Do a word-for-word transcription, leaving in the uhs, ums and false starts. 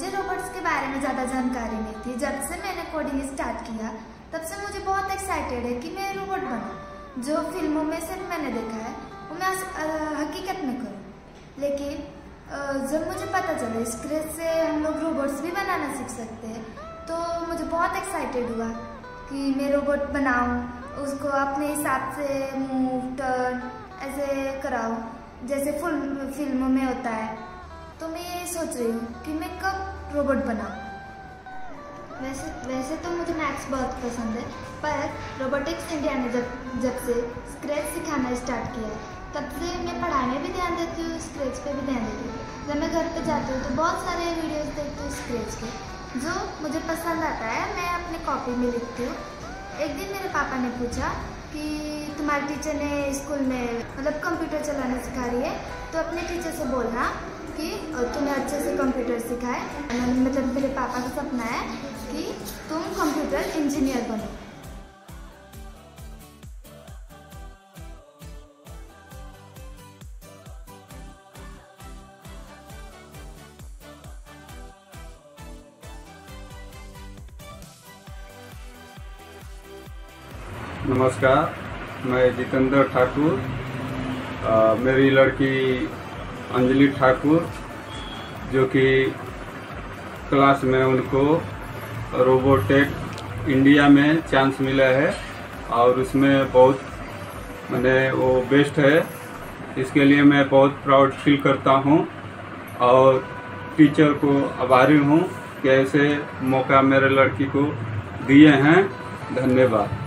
मुझे रोबोट्स के बारे में ज़्यादा जानकारी नहीं थी। जब से मैंने कोडिंग स्टार्ट किया तब से मुझे बहुत एक्साइटेड है कि मैं रोबोट बनूं। जो फिल्मों में सिर्फ मैंने देखा है वो मैं हकीकत में करूं। लेकिन जब मुझे पता चला स्क्रैच से हम लोग रोबोट्स भी बनाना सीख सकते हैं तो मुझे बहुत एक्साइटेड हुआ कि मैं रोबोट बनाऊं, उसको अपने हिसाब से मूव टर्न ऐसे कराऊं जैसे फुल फिल्मों में होता है। तो मैं ये सोच रही हूँ कि मैं कब रोबोट बनाऊँ। वैसे वैसे तो मुझे मैथ्स बहुत पसंद है, पर रोबोटिक्स इंडिया ने जब जब से स्क्रैच सिखाना स्टार्ट किया है तब से मैं पढ़ाई में भी ध्यान देती हूँ, स्क्रैच पे भी ध्यान देती हूँ। जब मैं घर पे जाती हूँ तो बहुत सारे वीडियोस देखती हूँ स्क्रैच के, जो मुझे पसंद आता है मैं अपनी कॉपी में लिखती हूँ। एक दिन मेरे पापा ने पूछा कि तुम्हारे टीचर ने स्कूल में मतलब कंप्यूटर चलाना सिखा रही है तो अपने टीचर से बोलना कि तुम्हें अच्छे से कंप्यूटर सिखाए। मतलब मेरे पापा का सपना है कि तुम कंप्यूटर इंजीनियर बनो। नमस्कार, मैं जितेंद्र ठाकुर, आ, मेरी लड़की अंजलि ठाकुर जो कि क्लास में उनको रोबोटेक इंडिया में चांस मिला है और उसमें बहुत मैंने वो बेस्ट है। इसके लिए मैं बहुत प्राउड फील करता हूँ और टीचर को आभारी हूँ कि ऐसे मौका मेरे लड़की को दिए हैं। धन्यवाद।